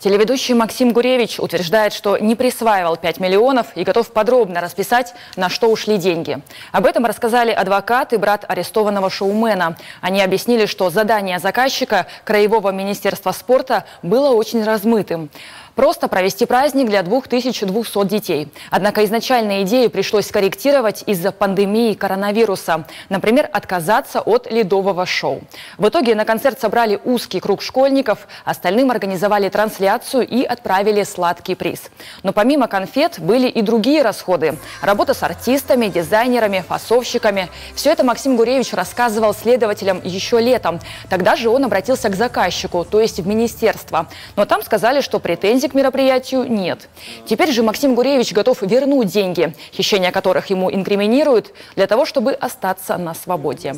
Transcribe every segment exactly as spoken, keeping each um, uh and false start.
Телеведущий Максим Гуревич утверждает, что не присваивал пять миллионов и готов подробно расписать, на что ушли деньги. Об этом рассказали адвокат и брат арестованного шоумена. Они объяснили, что задание заказчика Краевого министерства спорта было очень размытым. Просто провести праздник для двух тысяч двухсот детей. Однако изначально идею пришлось скорректировать из-за пандемии коронавируса. Например, отказаться от ледового шоу. В итоге на концерт собрали узкий круг школьников, остальным организовали трансляцию и отправили сладкий приз. Но помимо конфет были и другие расходы. Работа с артистами, дизайнерами, фасовщиками. Все это Максим Гуревич рассказывал следователям еще летом. Тогда же он обратился к заказчику, то есть в министерство. Но там сказали, что претензий к мероприятию нет. Теперь же Максим Гуревич готов вернуть деньги, хищение которых ему инкриминируют, для того, чтобы остаться на свободе.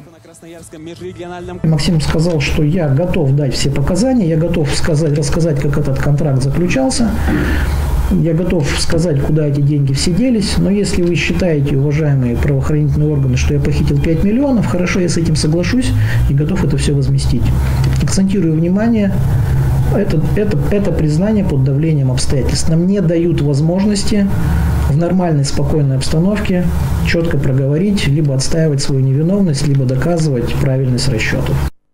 Максим сказал, что я готов дать все показания, я готов сказать, рассказать, как этот контракт заключался. Я готов сказать, куда эти деньги все делись, но если вы считаете, уважаемые правоохранительные органы, что я похитил пять миллионов, хорошо, я с этим соглашусь и готов это все возместить. Акцентирую внимание, это, это, это признание под давлением обстоятельств. Нам не дают возможности в нормальной, спокойной обстановке четко проговорить, либо отстаивать свою невиновность, либо доказывать правильность расчетов.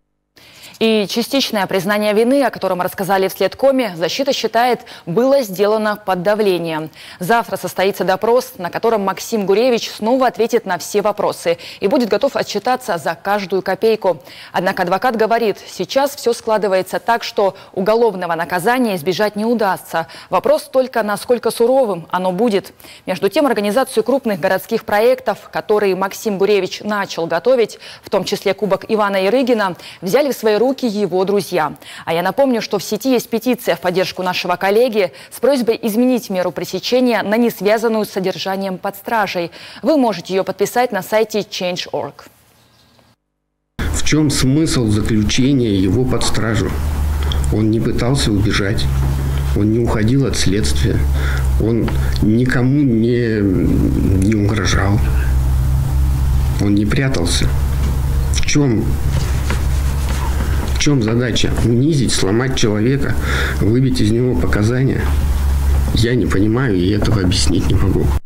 И частичное признание вины, о котором рассказали в следкоме, защита считает, было сделано под давлением. Завтра состоится допрос, на котором Максим Гуревич снова ответит на все вопросы и будет готов отчитаться за каждую копейку. Однако адвокат говорит, сейчас все складывается так, что уголовного наказания избежать не удастся. Вопрос только, насколько суровым оно будет. Между тем, организацию крупных городских проектов, которые Максим Гуревич начал готовить, в том числе Кубок Ивана Ярыгина, взяли в свои руки его друзья. А я напомню, что в сети есть петиция в поддержку нашего коллеги с просьбой изменить меру пресечения на не связанную с содержанием под стражей. Вы можете ее подписать на сайте чейндж точка орг. В чем смысл заключения его под стражу? Он не пытался убежать, он не уходил от следствия, он никому не, не угрожал, он не прятался. В чем В чем задача? Унизить, сломать человека, выбить из него показания? Я не понимаю и этого объяснить не могу.